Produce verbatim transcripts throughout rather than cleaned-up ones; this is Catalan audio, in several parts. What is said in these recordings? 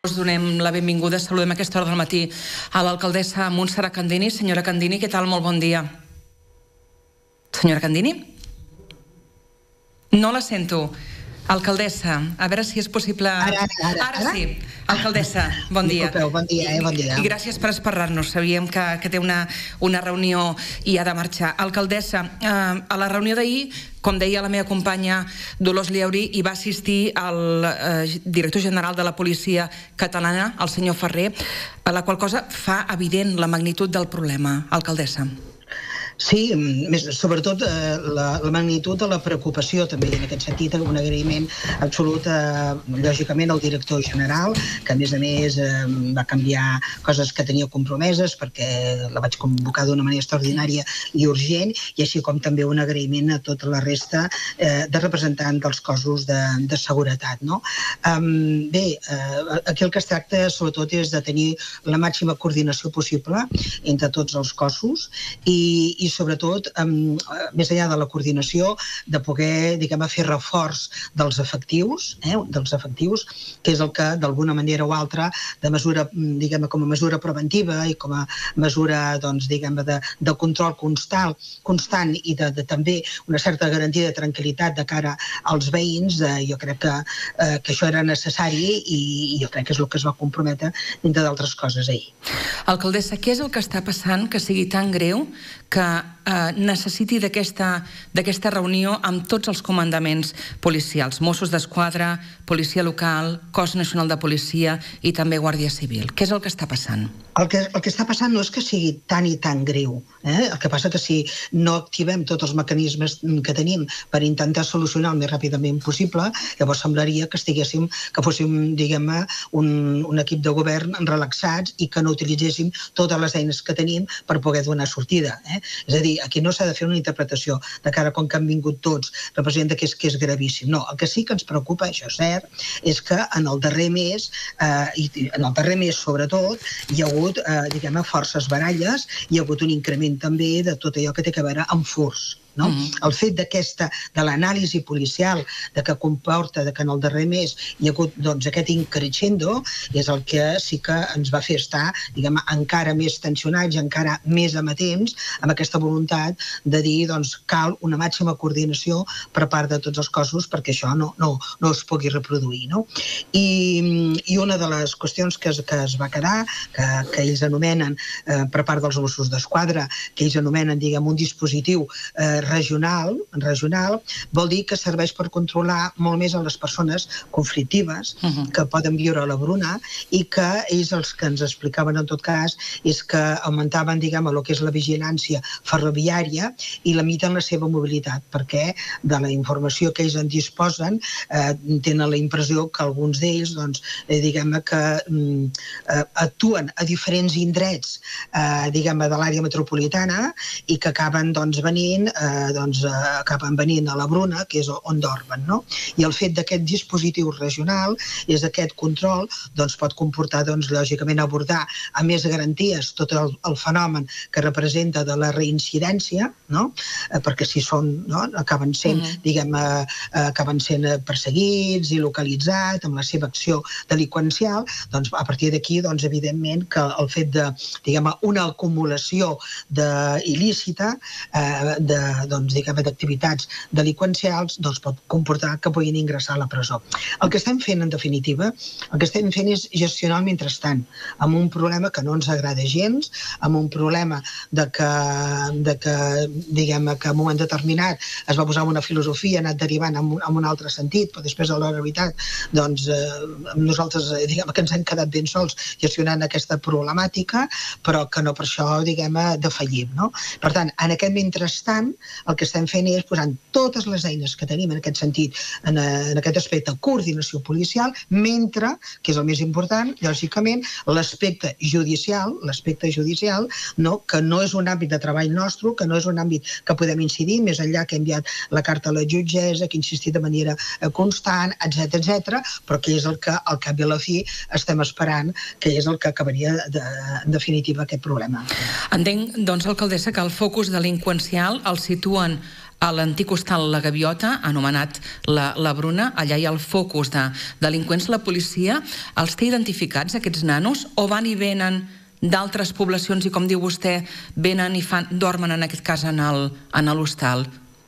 Us donem la benvinguda, saludem a aquesta hora del matí a l'alcaldessa Montserrat Candini. Senyora Candini, què tal? Molt bon dia. Senyora Candini? No la sento. Alcaldessa, a veure si és possible... Ara, ara, ara. Ara sí. Alcaldessa, bon dia. Disculpeu, bon dia, eh? Bon dia. I gràcies per esperar-nos. Sabíem que, que té una, una reunió i ha de marxar. Alcaldessa, eh, a la reunió d'ahir, com deia la meva companya Dolors Lleuri, hi va assistir el eh, director general de la policia catalana, el senyor Ferrer, a la qual cosa fa evident la magnitud del problema. Alcaldessa. Sí, més, sobretot eh, la, la magnitud de la preocupació també en aquest sentit, un agraïment absolut eh, lògicament al director general, que a més a més eh, va canviar coses que tenia compromeses perquè la vaig convocar d'una manera extraordinària i urgent, i així com també un agraïment a tota la resta eh, de representants dels cossos de, de seguretat, no? Um, bé, eh, aquí el que es tracta sobretot és de tenir la màxima coordinació possible entre tots els cossos i, i sobretot, um, més enllà de la coordinació, de poder, diguem, fer reforç dels efectius, eh, dels efectius, que és el que, d'alguna manera o altra, de mesura, diguem, com a mesura preventiva i com a mesura, doncs, diguem, de, de control constant, constant i de, de també una certa garantia de tranquil·litat de cara als veïns, eh, jo crec que, eh, que això era necessari i, i jo crec que és el que es va comprometre entre d'altres coses ahir. Alcaldessa, què és el que està passant que sigui tan greu que eh, necessiti d'aquesta reunió amb tots els comandaments policials, Mossos d'Esquadra, Policia Local, Cos Nacional de Policia i també Guàrdia Civil? Què és el que està passant? El que, el que està passant no és que sigui tan i tan greu. Eh? El que passa que si no activem tots els mecanismes que tenim per intentar solucionar el més ràpidament possible, llavors semblaria que estiguéssim, que fóssim, diguem-ne, un, un equip de govern relaxats i que no utilitzéssim totes les eines que tenim per poder donar sortida. Eh? És a dir, aquí no s'ha de fer una interpretació de cara com que han vingut tots, representa que és, que és gravíssim. No, el que sí que ens preocupa, això és cert, és que en el darrer mes, eh, i en el darrer mes sobretot, hi ha hagut, eh, diguem-ne, forces baralles, hi ha hagut un increment també de tot allò que té a veure amb furts. No? Mm-hmm. El fet d'aquesta, de l'anàlisi policial, de que comporta de que en el darrer mes hi ha hagut, doncs, aquest increixendo, és el que sí que ens va fer estar, diguem, encara més tensionats i encara més amatents amb aquesta voluntat de dir, doncs, cal una màxima coordinació per part de tots els cossos perquè això no, no, no es pugui reproduir, no? I, i una de les qüestions que es, que es va quedar, que, que ells anomenen eh, per part dels Mossos d'Esquadra, que ells anomenen, diguem, un dispositiu eh, regional, regional, vol dir que serveix per controlar molt més a les persones conflictives uh-huh. que poden viure a la Bruna i que ells els que ens explicaven en tot cas és que augmentaven, diguem, el que és la vigilància ferroviària i limiten la seva mobilitat, perquè de la informació que ells en disposen eh, tenen la impressió que alguns d'ells, doncs, eh, diguem-ne que eh, actuen a diferents indrets, eh, diguem-ne, de l'àrea metropolitana i que acaben, doncs, venint eh, doncs eh, acaben venint a la Bruna, que és on dormen, no? I el fet d'aquest dispositiu regional és aquest control, doncs pot comportar, doncs, lògicament abordar a més garanties tot el, el fenomen que representa de la reincidència, no? Eh, perquè si són, no? Acaben sent, uh-huh. diguem, eh, acaben sent perseguits i localitzats amb la seva acció delinqüencial, doncs a partir d'aquí, doncs, evidentment que el fet de, diguem, una acumulació de il·lícita eh, de doncs, diguem, d'activitats delinqüencials, doncs pot comportar que puguin ingressar a la presó. El que estem fent, en definitiva, el que estem fent és gestionar el mentrestant, amb un problema que no ens agrada gens, amb un problema de que, de que diguem, que en un moment determinat es va posar una filosofia, ha anat derivant en un, en un altre sentit, però després a l'hora de veritat, doncs, eh, nosaltres, diguem, que ens hem quedat ben sols gestionant aquesta problemàtica, però que no per això, diguem, defallim, no? Per tant, en aquest mentrestant, el que estem fent és posant totes les eines que tenim en aquest sentit, en, en aquest aspecte de coordinació policial, mentre, que és el més important, lògicament, l'aspecte judicial, l'aspecte judicial, no? Que no és un àmbit de treball nostre, que no és un àmbit que podem incidir, més enllà que he enviat la carta a la jutgessa, que he insistit de manera constant, etcètera, etcètera, però que és el que, al cap i a la fi, estem esperant, que és el que acabaria, de, en definitiva, aquest problema. Entenc, doncs, alcaldessa, que el focus delinqüencial el situen a l'antic hostal La Gaviota, anomenat la, la Bruna. Allà hi ha el focus de delinqüents. La policia els té identificats, aquests nanos, o van i venen d'altres poblacions i, com diu vostè, venen i fan, dormen, en aquest cas, en l'hostal?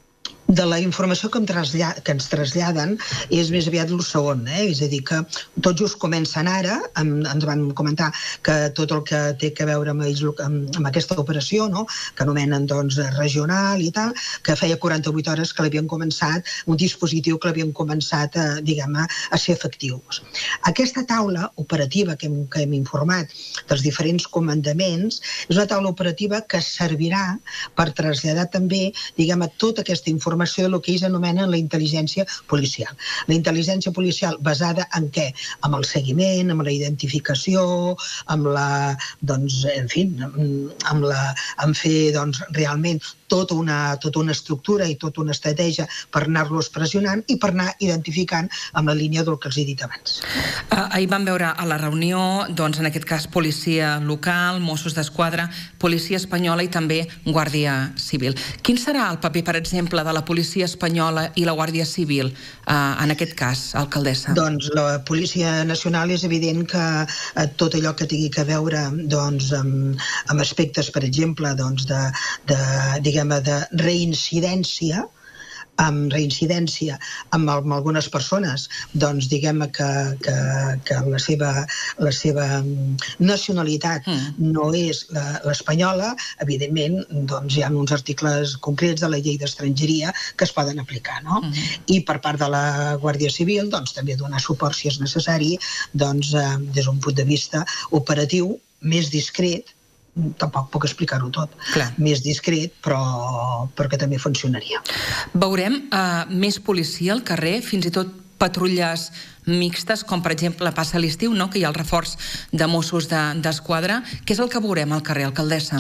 De la informació que, em trasllada, que ens traslladen és més aviat el segon, eh? És a dir, que tot just comencen ara, em, ens van comentar que tot el que té a veure amb, ells, amb, amb aquesta operació, no? Que anomenen doncs, regional i tal, que feia quaranta-vuit hores que l'havien començat, un dispositiu que l'havien començat a, diguem, a ser efectius. Aquesta taula operativa que hem, que hem informat dels diferents comandaments és una taula operativa que servirà per traslladar també, diguem, a tota aquesta informació de lo que ells anomenen la intel·ligència policial. La intel·ligència policial basada en què? Amb el seguiment, amb la identificació, amb la, doncs, en fi, amb la, amb fer, doncs, realment tota una, tota una estructura i tota una estratègia per anar-los pressionant i per anar identificant amb la línia del que els he dit abans. Uh, ahir vam veure a la reunió, doncs, en aquest cas, policia local, Mossos d'Esquadra, policia espanyola i també Guàrdia Civil. Quin serà el paper, per exemple, de la policia espanyola i la Guàrdia Civil, uh, en aquest cas, alcaldessa? Doncs la Policia Nacional és evident que uh, tot allò que tingui a veure, doncs, amb, amb aspectes, per exemple, doncs, de, de, diguem, de reincidència, amb reincidència amb, amb algunes persones, doncs diguem que, que, que la, seva, la seva nacionalitat mm. no és l'espanyola, evidentment doncs hi ha uns articles concrets de la llei d'estrangeria que es poden aplicar, no? Mm. I per part de la Guàrdia Civil doncs també donar suport si és necessari, doncs eh, des d'un punt de vista operatiu més discret, tampoc puc explicar-ho tot, Clar. més discret, però perquè també funcionaria. Veurem uh, més policia al carrer, fins i tot patrulles mixtes, com per exemple passa a l'estiu, no? Que hi ha el reforç de Mossos d'Esquadra. Què és el que veurem al carrer, alcaldessa?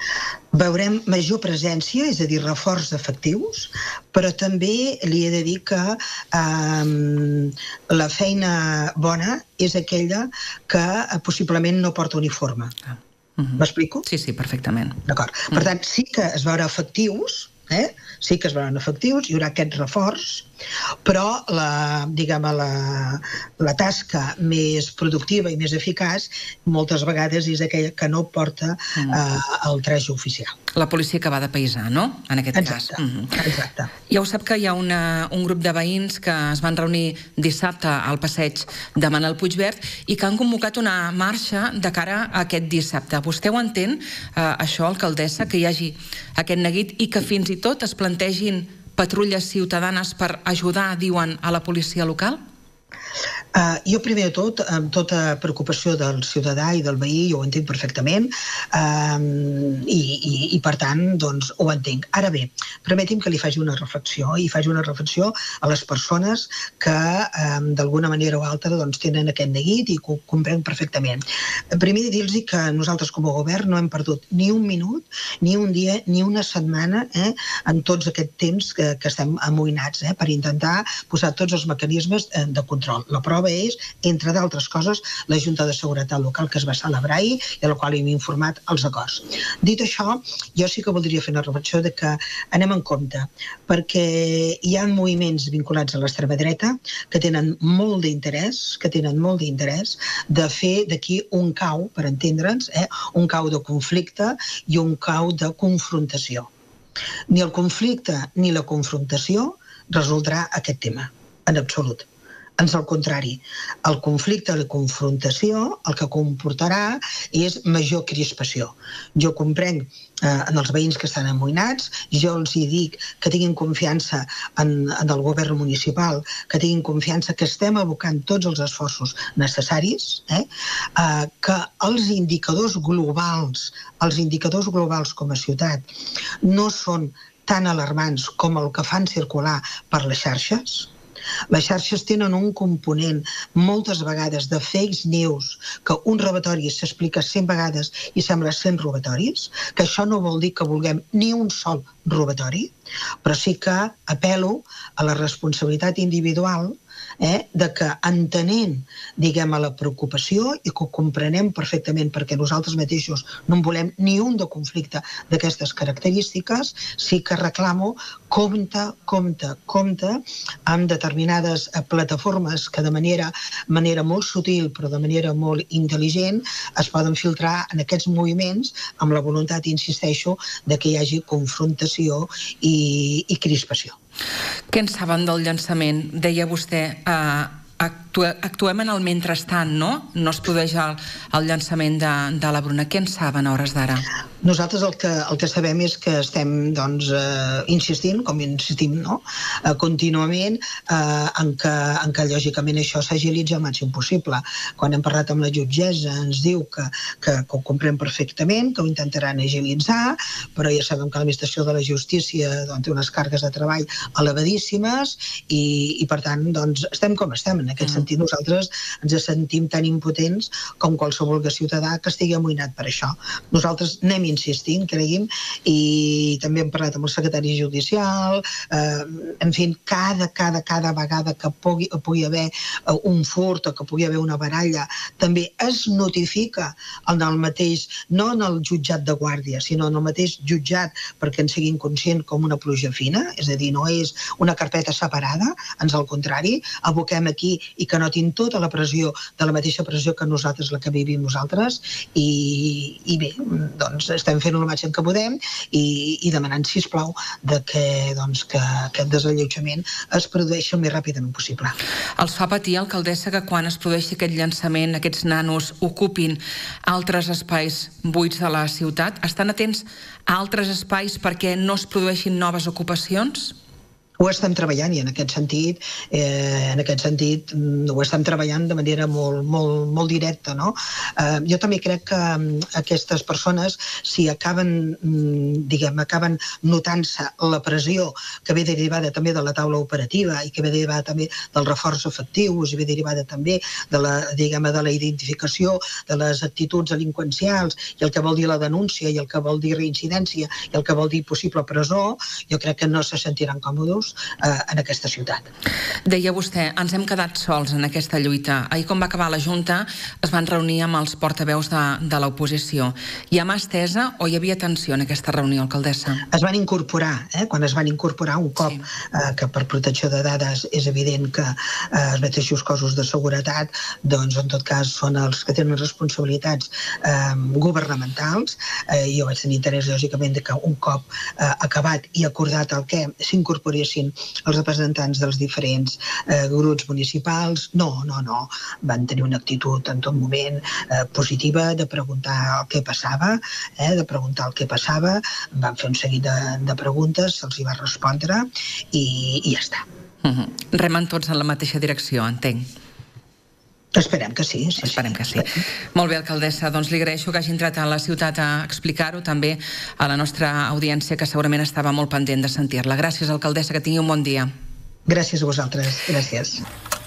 Veurem major presència, és a dir, reforç d'efectius, però també li he de dir que eh, la feina bona és aquella que eh, possiblement no porta uniforme. Ah. Uh-huh. M'explico? Sí, sí, perfectament. D'acord. Per tant, sí que es veurà efectius, eh? sí que es veuran efectius, hi haurà aquest reforç, però la, diguem, la, la tasca més productiva i més eficaç moltes vegades és aquella que no porta uh, el traje oficial. La policia que va de paisà, no? En aquest exacte, cas. Uh-huh. Exacte. Ja ho sap que hi ha una, un grup de veïns que es van reunir dissabte al passeig de Manel Puigverd i que han convocat una marxa de cara a aquest dissabte. Vostè ho entén, eh, això, alcaldessa, que hi hagi aquest neguit i que fins i tot es plantegin patrulles ciutadanes per ajudar, diuen, a la policia local? Uh, jo primer de tot, amb tota preocupació del ciutadà i del veí, jo ho entenc perfectament uh, i, i, i per tant doncs ho entenc. Ara bé, permeti'm que li faci una reflexió i faci una reflexió a les persones que um, d'alguna manera o altra doncs, tenen aquest neguit i que ho comprenc perfectament. Primer de dir-los que nosaltres com a govern no hem perdut ni un minut, ni un dia, ni una setmana eh, en tots aquest temps que, que estem amoïnats eh, per intentar posar tots els mecanismes de control. La prova és, entre d'altres coses, la Junta de Seguretat Local que es va celebrar ahir i a la qual hem informat els acords. Dit això, jo sí que voldria fer una reflexió de que anem en compte, perquè hi ha moviments vinculats a l'extrema dreta que tenen molt d'interès, que tenen molt d'interès de fer d'aquí un cau, per entendre'ns, eh, un cau de conflicte i un cau de confrontació. Ni el conflicte ni la confrontació resoldrà aquest tema, en absolut. Ans al contrari, el conflicte i la confrontació el que comportarà és major crispació. Jo comprenc eh, en els veïns que estan amoïnats, jo els hi dic que tinguin confiança en, en el govern municipal, que tinguin confiança que estem abocant tots els esforços necessaris, eh, eh, que els indicadors globals, els indicadors globals com a ciutat no són tan alarmants com el que fan circular per les xarxes. Les xarxes tenen un component moltes vegades de fake news, que un robatori s'explica cent vegades i sembla cent robatoris, que això no vol dir que vulguem ni un sol robatori, però sí que apel·lo a la responsabilitat individual eh, de que entenent, diguem, la preocupació i que ho comprenem perfectament perquè nosaltres mateixos no en volem ni un de conflicte d'aquestes característiques, sí que reclamo compte, compte, compte amb determinades plataformes que de manera, manera molt sutil però de manera molt intel·ligent es poden filtrar en aquests moviments amb la voluntat, insisteixo, de que hi hagi confrontació i, i crispació. Què en saben del llançament? Deia vostè, eh, actua, actuem en el mentrestant, no? No es produeix el, el llançament de, de la Bruna. Què en saben a hores d'ara? Nosaltres el que, el que sabem és que estem doncs, eh, insistint, com insistim, no? eh, contínuament eh, en, que, en que lògicament això s'agilitzi el màxim possible. Quan hem parlat amb la jutgessa ens diu que, que, que ho comprem perfectament, que ho intentaran agilitzar, però ja sabem que l'administració de la justícia doncs, té unes cargues de treball elevadíssimes i, i per tant doncs, estem com estem. En aquest mm. sentit nosaltres ens sentim tan impotents com qualsevol ciutadà que estigui amoïnat per això. Nosaltres anem insistint, cregui'm, i també hem parlat amb el secretari judicial, eh, en fi, cada, cada, cada vegada que pugui, pugui haver eh, un furt o que pugui haver una baralla, també es notifica en el mateix, no en el jutjat de guàrdia, sinó en el mateix jutjat perquè en siguin conscients com una pluja fina, és a dir, no és una carpeta separada, ans al contrari, aboquem aquí i que notin tota la pressió, de la mateixa pressió que nosaltres, la que vivim nosaltres, i, i bé, doncs estem fent el màxim que podem i, i demanant, sisplau, de que, doncs, que aquest desallotjament es produeixi el més ràpidament possible. Els fa patir, alcaldessa, que quan es produeixi aquest llançament, aquests nanos ocupin altres espais buits de la ciutat? Estan atents a altres espais perquè no es produeixin noves ocupacions? Ho estem treballant i en aquest sentit, eh, en aquest sentit ho estem treballant de manera molt, molt, molt directa, no? Eh, jo també crec que aquestes persones, si acaben, diguem, acaben notant-se la pressió que ve derivada també de la taula operativa i que ve derivada també del reforç efectius i ve derivada també de la, diguem, de la identificació de les actituds delinqüencials i el que vol dir la denúncia i el que vol dir reincidència i el que vol dir possible presó, jo crec que no se sentiran còmodes en aquesta ciutat. Deia vostè, ens hem quedat sols en aquesta lluita. Ahir, quan va acabar la Junta, es van reunir amb els portaveus de, de l'oposició. Hi ha mà estesa o hi havia tensió en aquesta reunió, alcaldessa? Es van incorporar, eh? quan es van incorporar un cop, sí. eh, que per protecció de dades és evident que eh, els mateixos cossos de seguretat, doncs en tot cas són els que tenen responsabilitats eh, governamentals. Eh, jo vaig tenir interès, lògicament, que un cop eh, acabat i acordat el que s'incorporessin els representants dels diferents eh, grups municipals. No, no, no. Van tenir una actitud en tot moment eh, positiva de preguntar el que passava, eh, de preguntar el que passava. Van fer un seguit de, de preguntes, se'ls hi va respondre i, i ja està. Uh-huh. Remen tots en la mateixa direcció, entenc. Esperem que sí. sí Esperem sí. que sí. Molt bé, alcaldessa, doncs li agraeixo que hagi entrat a la ciutat a explicar-ho també a la nostra audiència, que segurament estava molt pendent de sentir-la. Gràcies, alcaldessa, que tingui un bon dia. Gràcies a vosaltres. Gràcies.